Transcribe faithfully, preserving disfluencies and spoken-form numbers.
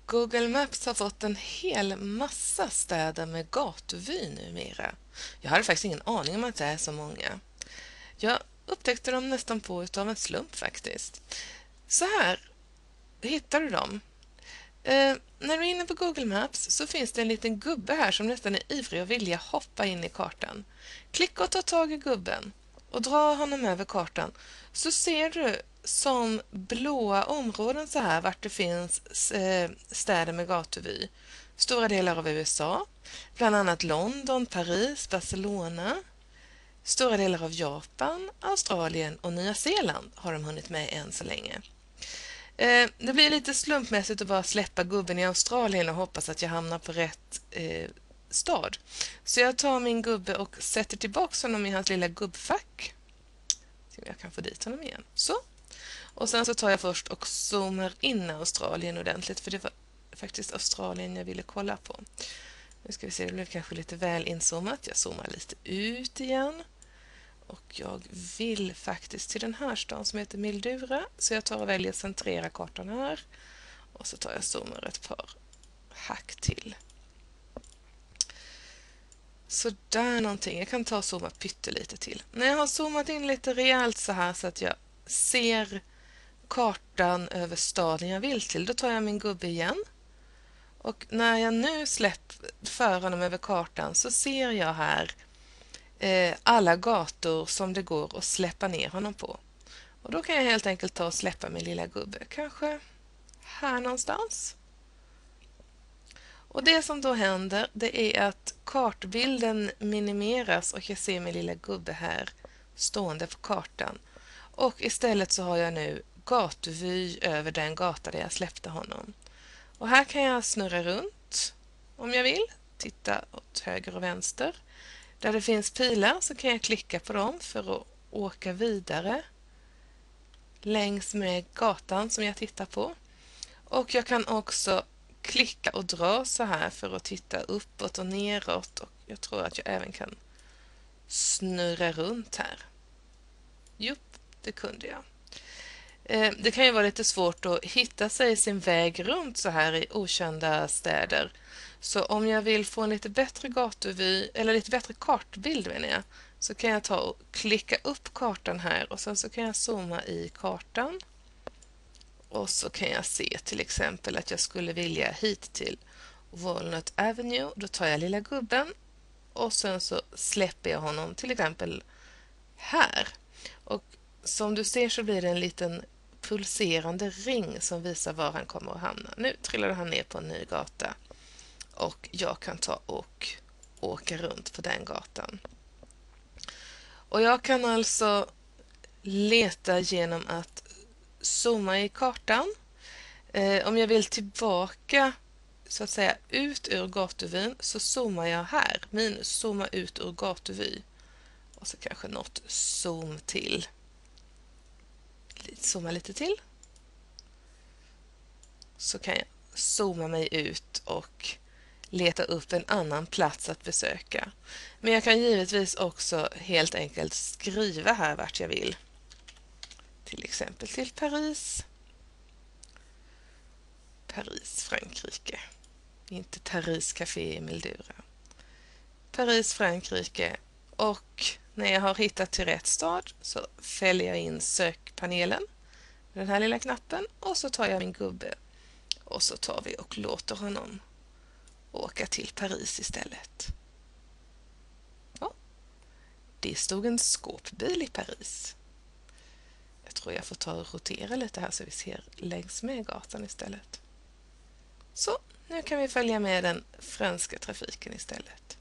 Google Maps har fått en hel massa städer med gatuvy numera. Jag hade faktiskt ingen aning om att det är så många. Jag upptäckte dem nästan på utav en slump faktiskt. Så här hittar du dem. Eh, när du är inne på Google Maps så finns det en liten gubbe här som nästan är ivrig och vilja hoppa in i kartan. Klicka och ta tag i gubben och dra honom över kartan, så ser du som blåa områden så här vart det finns eh, städer med gatuvy. Stora delar av U S A, bland annat London, Paris, Barcelona. Stora delar av Japan, Australien och Nya Zeeland har de hunnit med än så länge. Eh, det blir lite slumpmässigt att bara släppa gubben i Australien och hoppas att jag hamnar på rätt eh, stad. Så jag tar min gubbe och sätter tillbaka honom i hans lilla gubbfack. Så jag kan få dit honom igen. Så. Och sen så tar jag först och zoomar in Australien ordentligt, för det var faktiskt Australien jag ville kolla på. Nu ska vi se, det blev kanske lite väl inzoomat. Jag zoomar lite ut igen. Och jag vill faktiskt till den här stan som heter Mildura. Så jag tar och väljer centrera kartan här. Och så tar jag zoomar ett par hack till. Så där någonting. Jag kan ta och zooma pyttelite till. När jag har zoomat in lite rejält så här så att jag ser kartan över staden jag vill till, då tar jag min gubbe igen. Och när jag nu släpper för honom över kartan så ser jag här eh, alla gator som det går att släppa ner honom på. Och då kan jag helt enkelt ta och släppa min lilla gubbe. Kanske här någonstans. Och det som då händer, det är att kartbilden minimeras och jag ser min lilla gubbe här stående på kartan. Och istället så har jag nu gatuvy över den gata där jag släppte honom. Och här kan jag snurra runt om jag vill. Titta åt höger och vänster. Där det finns pilar så kan jag klicka på dem för att åka vidare längs med gatan som jag tittar på. Och jag kan också klicka och dra så här för att titta uppåt och neråt. Och jag tror att jag även kan snurra runt här. Jupp, det kunde jag. Det kan ju vara lite svårt att hitta sig sin väg runt så här i okända städer. Så om jag vill få en lite bättre gatuvy, eller lite bättre kartbild menar jag, så kan jag ta och klicka upp kartan här och sen så kan jag zooma i kartan. Och så kan jag se till exempel att jag skulle vilja hit till Walnut Avenue. Då tar jag lilla gubben och sen så släpper jag honom till exempel här. Och som du ser så blir det en liten pulserande ring som visar var han kommer att hamna. Nu trillade han ner på en ny gata och jag kan ta och åka runt på den gatan. Och jag kan alltså leta genom att zooma i kartan. Eh, om jag vill tillbaka så att säga ut ur gatuvyn så zoomar jag här. Minus zooma ut ur gatuvy. Och så kanske något zoom till. Zooma lite till. Så kan jag zooma mig ut och leta upp en annan plats att besöka. Men jag kan givetvis också helt enkelt skriva här vart jag vill. Till exempel till Paris. Paris, Frankrike. Inte Paris Café i Mildura. Paris, Frankrike. Och när jag har hittat till rätt stad så fäller jag in sökpanelen med den här lilla knappen och så tar jag min gubbe och så tar vi och låter honom åka till Paris istället. Ja, det stod en skåpbil i Paris. Jag tror jag får ta och rotera lite här så vi ser längs med gatan istället. Så, nu kan vi följa med den franska trafiken istället.